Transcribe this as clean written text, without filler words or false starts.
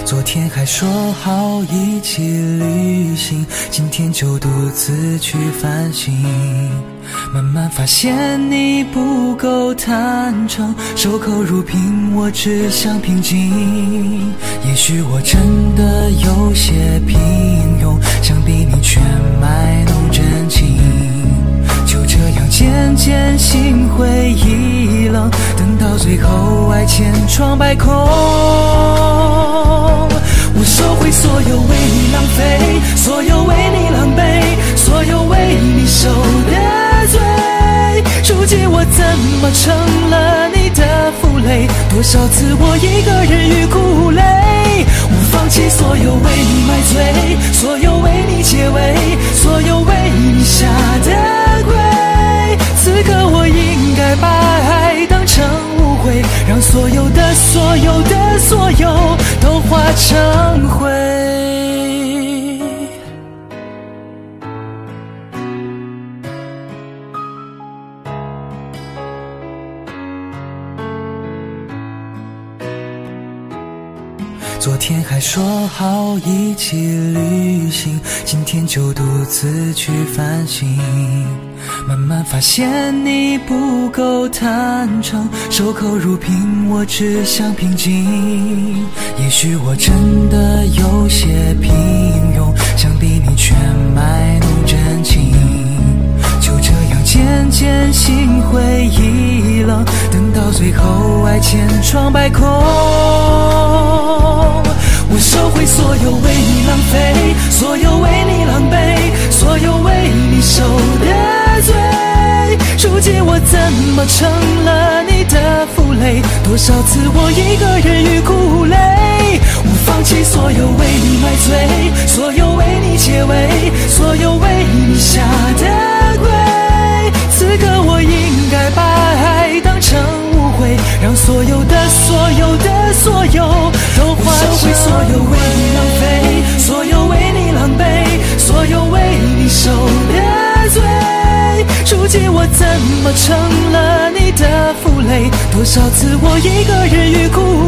昨天还说好一起旅行，今天就独自去反省。慢慢发现你不够坦诚，守口如瓶，我只想平静。也许我真的有些平庸，想比你全卖弄真情。就这样渐渐心灰意冷，等到最后爱千疮百孔。我收回所有为你浪费，所有为你狼狈，所有为你受的罪。如今我怎么成了你的负累？多少次我一个人欲哭无泪。我放弃所有为你买醉，所有为你解围，所有为你下的跪。此刻我应该把爱当成误会，让所有的所有的所有都化成灰。昨天还说好一起旅行，今天就独自去反省。慢慢发现你不够坦诚，守口如瓶，我只想平静。也许我真的有些平庸，想比你全卖弄真情。就这样渐渐心灰意冷，等到最后爱千疮百孔。我收回所有为你浪费，所有为你狼狈，所有为你受的罪。如今我怎么成了你的负累？多少次我一个人欲哭无泪。我放弃所有为你买醉，所有为你解围，所有为你下的跪。此刻我应该把爱当成误会，让所有的所有的所有都化成灰。所有为你浪费，所有为你狼狈，所有为你受的罪。如今我怎么成了你的负累？多少次我一个人欲哭